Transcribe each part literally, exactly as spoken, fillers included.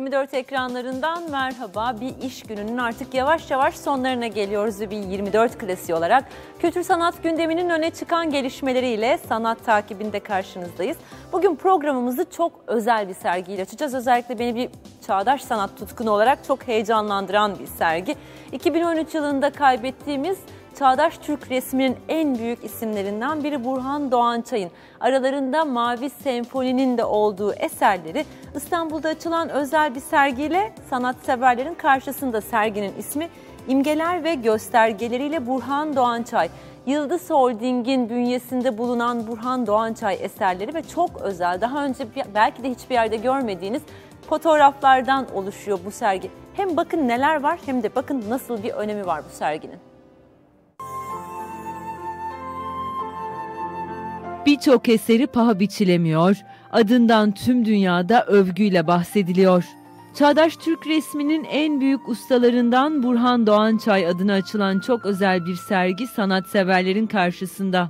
yirmi dört ekranlarından merhaba. Bir iş gününün artık yavaş yavaş sonlarına geliyoruz ve bir yirmi dört klasiği olarak kültür sanat gündeminin öne çıkan gelişmeleriyle sanat takibinde karşınızdayız. Bugün programımızı çok özel bir sergiyle açacağız. Özellikle beni bir çağdaş sanat tutkunu olarak çok heyecanlandıran bir sergi. iki bin on üç yılında kaybettiğimiz çağdaş Türk resminin en büyük isimlerinden biri Burhan Doğançay'ın aralarında Mavi Senfoni'nin de olduğu eserleri İstanbul'da açılan özel bir sergiyle sanatseverlerin karşısında. Serginin ismi İmgeler ve Göstergeleriyle Burhan Doğançay. Yıldız Holding'in bünyesinde bulunan Burhan Doğançay eserleri ve çok özel, daha önce belki de hiçbir yerde görmediğiniz fotoğraflardan oluşuyor bu sergi. Hem bakın neler var hem de bakın nasıl bir önemi var bu serginin. Birçok eseri paha biçilemiyor, adından tüm dünyada övgüyle bahsediliyor. Çağdaş Türk resminin en büyük ustalarından Burhan Doğançay adına açılan çok özel bir sergi sanatseverlerin karşısında.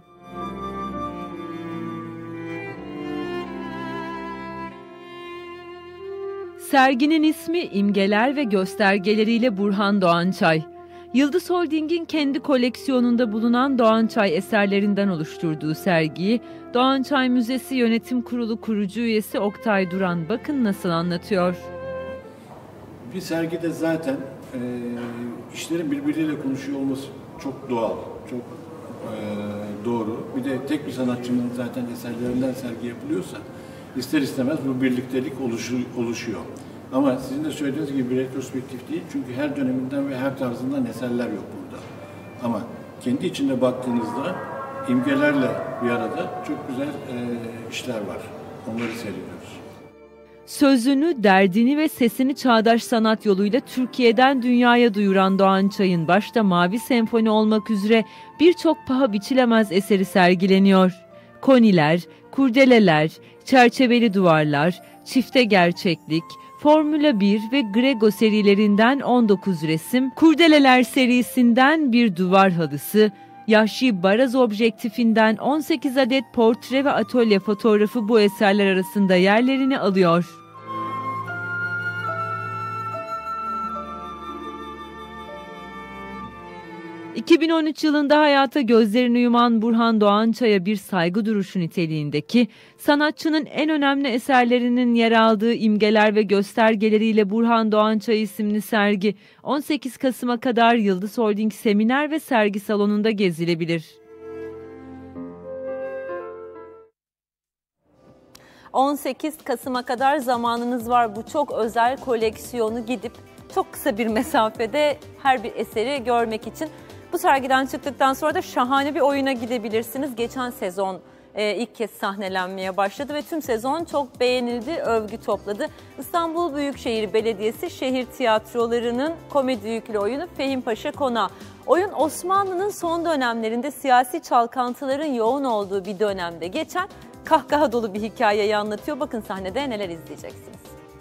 Serginin ismi İmgeler ve Göstergeleriyle Burhan Doğançay. Yıldız Holding'in kendi koleksiyonunda bulunan Doğançay eserlerinden oluşturduğu sergiyi Doğançay Müzesi Yönetim Kurulu kurucu üyesi Oktay Duran bakın nasıl anlatıyor. Bir sergide zaten e, işlerin birbiriyle konuşuyor olması çok doğal, çok e, doğru. Bir de tek bir sanatçının zaten eserlerinden sergi yapılıyorsa ister istemez bu birliktelik oluşu, oluşuyor. Ama sizin de söylediğiniz gibi bir retrospektif değil. Çünkü her döneminden ve her tarzından eserler yok burada. Ama kendi içinde baktığınızda imgelerle bir arada çok güzel e, işler var. Onları seyrediyoruz. Sözünü, derdini ve sesini çağdaş sanat yoluyla Türkiye'den dünyaya duyuran Doğançay'ın başta Mavi Senfoni olmak üzere birçok paha biçilemez eseri sergileniyor. Koniler, kurdeleler, çerçeveli duvarlar, çifte gerçeklik, Formula bir ve Grego serilerinden on dokuz resim, Kurdeleler serisinden bir duvar halısı, Yahşi Baraz objektifinden on sekiz adet portre ve atölye fotoğrafı bu eserler arasında yerlerini alıyor. iki bin on üç yılında hayata gözlerini yuman Burhan Doğançay'a bir saygı duruşu niteliğindeki, sanatçının en önemli eserlerinin yer aldığı İmgeler ve Göstergeleriyle Burhan Doğançay isimli sergi on sekiz Kasım'a kadar Yıldız Holding Seminer ve Sergi Salonu'nda gezilebilir. on sekiz Kasım'a kadar zamanınız var bu çok özel koleksiyonu gidip çok kısa bir mesafede her bir eseri görmek için. Bu sergiden çıktıktan sonra da şahane bir oyuna gidebilirsiniz. Geçen sezon e, ilk kez sahnelenmeye başladı ve tüm sezon çok beğenildi, övgü topladı. İstanbul Büyükşehir Belediyesi şehir tiyatrolarının komedi yüklü oyunu Fehim Paşa Konağı. Oyun Osmanlı'nın son dönemlerinde siyasi çalkantıların yoğun olduğu bir dönemde geçen kahkaha dolu bir hikayeyi anlatıyor. Bakın sahnede neler izleyeceksiniz.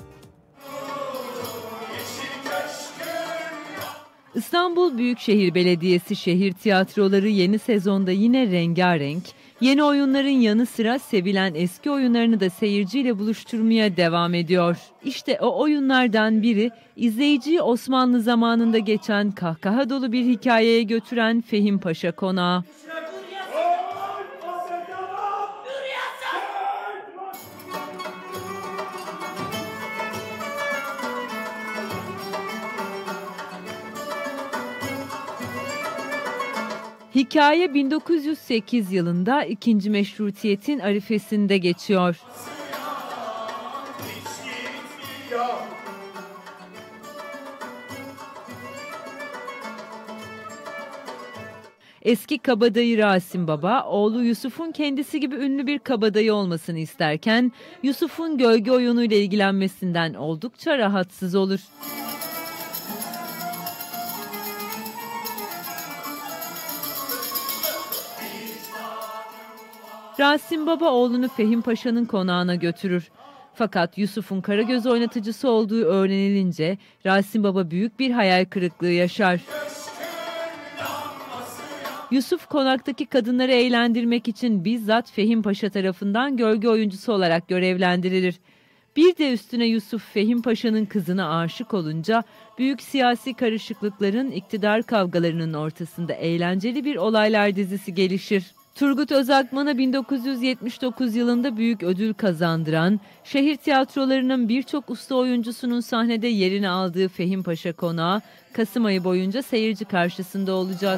İstanbul Büyükşehir Belediyesi şehir tiyatroları yeni sezonda yine rengarenk, yeni oyunların yanı sıra sevilen eski oyunlarını da seyirciyle buluşturmaya devam ediyor. İşte o oyunlardan biri izleyiciyi Osmanlı zamanında geçen kahkaha dolu bir hikayeye götüren Fehim Paşa Konağı. Hikaye bin dokuz yüz sekiz yılında ikinci Meşrutiyet'in arifesinde geçiyor. Eski kabadayı Rasim Baba, oğlu Yusuf'un kendisi gibi ünlü bir kabadayı olmasını isterken, Yusuf'un gölge oyunuyla ilgilenmesinden oldukça rahatsız olur. Rasim Baba oğlunu Fehim Paşa'nın konağına götürür. Fakat Yusuf'un Karagöz oynatıcısı olduğu öğrenilince Rasim Baba büyük bir hayal kırıklığı yaşar. Yusuf konaktaki kadınları eğlendirmek için bizzat Fehim Paşa tarafından gölge oyuncusu olarak görevlendirilir. Bir de üstüne Yusuf Fehim Paşa'nın kızına aşık olunca büyük siyasi karışıklıkların, iktidar kavgalarının ortasında eğlenceli bir olaylar dizisi gelişir. Turgut Özakman'a bin dokuz yüz yetmiş dokuz yılında büyük ödül kazandıran, şehir tiyatrolarının birçok usta oyuncusunun sahnede yerini aldığı Fehim Paşa Konağı, Kasım ayı boyunca seyirci karşısında olacak.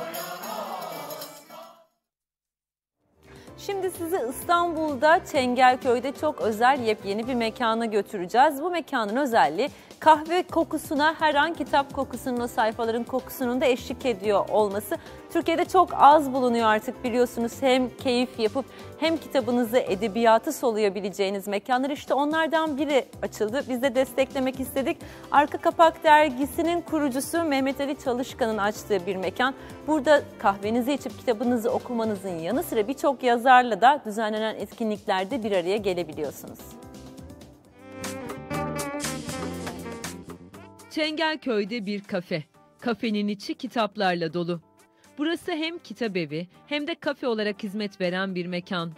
Şimdi sizi İstanbul'da Çengelköy'de çok özel yepyeni bir mekana götüreceğiz. Bu mekanın özelliği kahve kokusuna her an kitap kokusunun, o sayfaların kokusunun da eşlik ediyor olması. Türkiye'de çok az bulunuyor artık biliyorsunuz. Hem keyif yapıp hem kitabınızı, edebiyatı soluyabileceğiniz mekanlar. İşte onlardan biri açıldı. Biz de desteklemek istedik. Arka Kapak Dergisi'nin kurucusu Mehmet Ali Çalışkan'ın açtığı bir mekan. Burada kahvenizi içip kitabınızı okumanızın yanı sıra birçok yazarla da düzenlenen etkinliklerde bir araya gelebiliyorsunuz. Çengelköy'de bir kafe. Kafenin içi kitaplarla dolu. Burası hem kitap evi hem de kafe olarak hizmet veren bir mekan.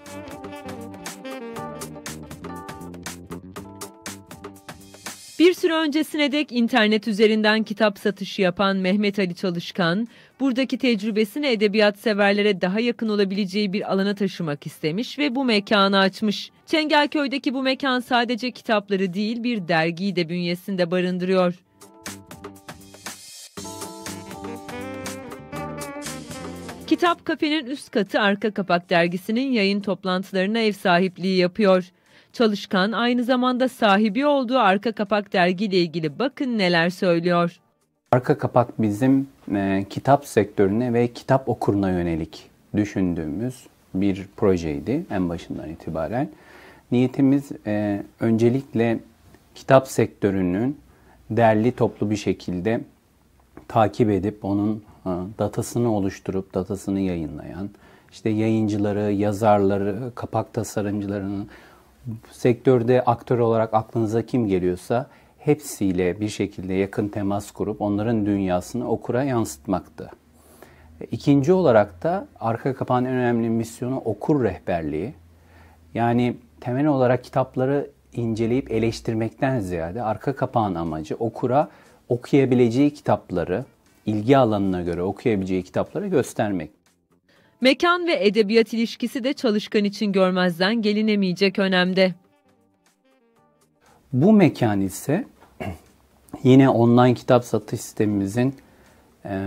Bir süre öncesine dek internet üzerinden kitap satışı yapan Mehmet Ali Çalışkan, buradaki tecrübesini edebiyat severlere daha yakın olabileceği bir alana taşımak istemiş ve bu mekanı açmış. Çengelköy'deki bu mekan sadece kitapları değil, bir dergiyi de bünyesinde barındırıyor. Kitap Kafe'nin üst katı Arka Kapak Dergisi'nin yayın toplantılarına ev sahipliği yapıyor. Çalışkan aynı zamanda sahibi olduğu Arka Kapak Dergi ile ilgili bakın neler söylüyor. Arka Kapak bizim e, kitap sektörüne ve kitap okuruna yönelik düşündüğümüz bir projeydi en başından itibaren. Niyetimiz e, öncelikle kitap sektörünün derli toplu bir şekilde takip edip onun datasını oluşturup datasını yayınlayan, işte yayıncıları, yazarları, kapak tasarımcılarını, sektörde aktör olarak aklınıza kim geliyorsa hepsiyle bir şekilde yakın temas kurup onların dünyasını okura yansıtmaktı. İkinci olarak da Arka Kapağın en önemli misyonu okur rehberliği. Yani temel olarak kitapları inceleyip eleştirmekten ziyade Arka Kapağın amacı okura okuyabileceği kitapları, ilgi alanına göre okuyabileceği kitapları göstermek. Mekan ve edebiyat ilişkisi de Çalışkan için görmezden gelinemeyecek önemde. Bu mekan ise yine online kitap satış sistemimizin e,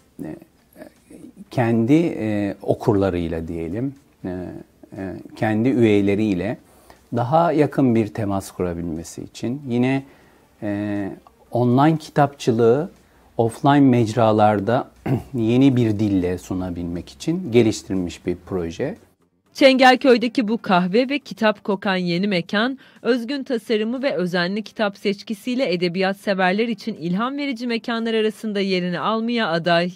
kendi e, okurlarıyla diyelim, e, e, kendi üyeleriyle daha yakın bir temas kurabilmesi için, yine e, online kitapçılığı offline mecralarda yeni bir dille sunabilmek için geliştirilmiş bir proje. Çengelköy'deki bu kahve ve kitap kokan yeni mekan, özgün tasarımı ve özenli kitap seçkisiyle edebiyat severler için ilham verici mekanlar arasında yerini almaya aday.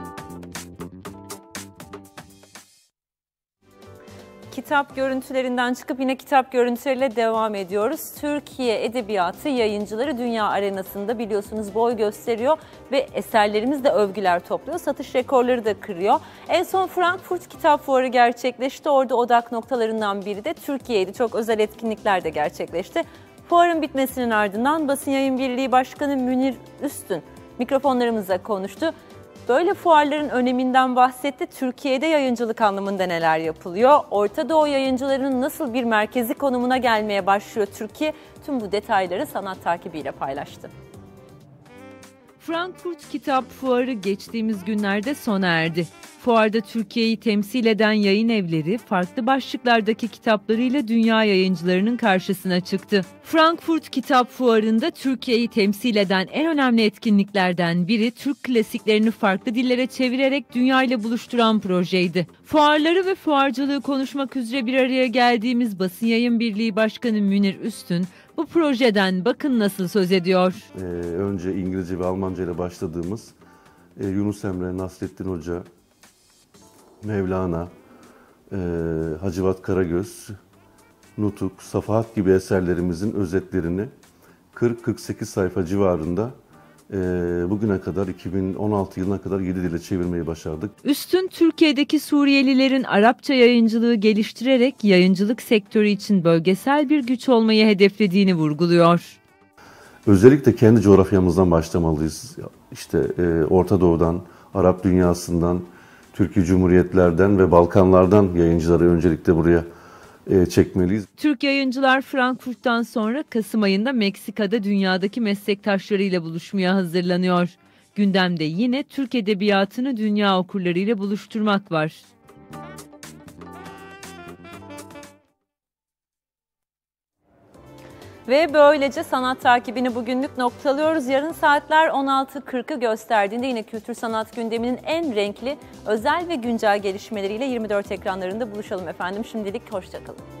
Kitap görüntülerinden çıkıp yine kitap görüntüleriyle devam ediyoruz. Türkiye Edebiyatı Yayıncıları Dünya Arenası'nda biliyorsunuz boy gösteriyor ve eserlerimiz de övgüler topluyor. Satış rekorları da kırıyor. En son Frankfurt Kitap Fuarı gerçekleşti. Orada odak noktalarından biri de Türkiye'ydi. Çok özel etkinlikler de gerçekleşti. Fuarın bitmesinin ardından Basın Yayın Birliği Başkanı Münir Üstün mikrofonlarımızla konuştu. Böyle fuarların öneminden bahsetti. Türkiye'de yayıncılık anlamında neler yapılıyor? Orta Doğu yayıncılarının nasıl bir merkezi konumuna gelmeye başlıyor Türkiye? Tüm bu detayları sanat takibiyle paylaştı. Frankfurt Kitap Fuarı geçtiğimiz günlerde sona erdi. Fuarda Türkiye'yi temsil eden yayın evleri farklı başlıklardaki kitaplarıyla dünya yayıncılarının karşısına çıktı. Frankfurt Kitap Fuarı'nda Türkiye'yi temsil eden en önemli etkinliklerden biri Türk klasiklerini farklı dillere çevirerek dünya ile buluşturan projeydi. Fuarları ve fuarcılığı konuşmak üzere bir araya geldiğimiz Basın Yayın Birliği Başkanı Münir Üstün bu projeden bakın nasıl söz ediyor. Ee, önce İngilizce ve Almanca ile başladığımız e, Yunus Emre, Nasrettin Hoca, Mevlana, e, Hacivat Karagöz, Nutuk, Safahat gibi eserlerimizin özetlerini kırk kırk sekiz sayfa civarında e, bugüne kadar iki bin on altı yılına kadar yedi dile çevirmeyi başardık. Üstün Türkiye'deki Suriyelilerin Arapça yayıncılığı geliştirerek yayıncılık sektörü için bölgesel bir güç olmayı hedeflediğini vurguluyor. Özellikle kendi coğrafyamızdan başlamalıyız. İşte e, Orta Doğu'dan, Arap dünyasından, Türkiye Cumhuriyetlerden ve Balkanlardan yayıncıları öncelikle buraya e, çekmeliyiz. Türk yayıncılar Frankfurt'tan sonra Kasım ayında Meksika'da dünyadaki meslektaşlarıyla buluşmaya hazırlanıyor. Gündemde yine Türk edebiyatını dünya okurlarıyla buluşturmak var. Ve böylece sanat takibini bugünlük noktalıyoruz. Yarın saatler on altı kırkı gösterdiğinde yine kültür sanat gündeminin en renkli, özel ve güncel gelişmeleriyle yirmi dört ekranlarında buluşalım efendim. Şimdilik hoşça kalın.